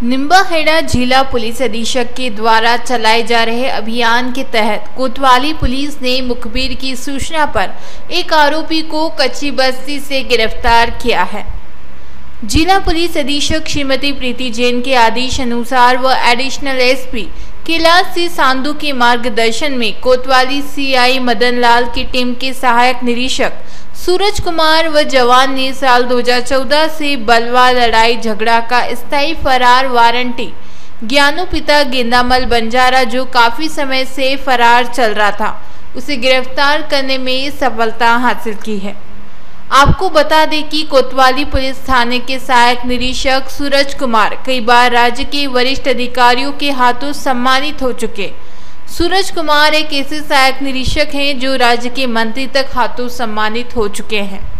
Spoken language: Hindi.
निम्बाहेड़ा जिला पुलिस अधीक्षक के द्वारा चलाए जा रहे अभियान के तहत कोतवाली पुलिस ने मुखबिर की सूचना पर एक आरोपी को कच्ची बस्ती से गिरफ्तार किया है। जिला पुलिस अधीक्षक श्रीमती प्रीति जैन के आदेश अनुसार व एडिशनल एसपी कैलाश सिंह सांधू के मार्गदर्शन में कोतवाली सीआई मदन लाल की टीम के सहायक निरीक्षक सूरज कुमार व जवान ने साल 2014 से बलवा लड़ाई झगड़ा का स्थायी फरार वारंटी ज्ञानू पिता गेंदामल बंजारा, जो काफी समय से फरार चल रहा था, उसे गिरफ्तार करने में सफलता हासिल की है। आपको बता दें कि कोतवाली पुलिस थाने के सहायक निरीक्षक सूरज कुमार कई बार राज्य के वरिष्ठ अधिकारियों के हाथों सम्मानित हो चुके। सूरज कुमार एक ऐसे सहायक निरीक्षक हैं जो राज्य के मंत्री तक हाथों सम्मानित हो चुके हैं।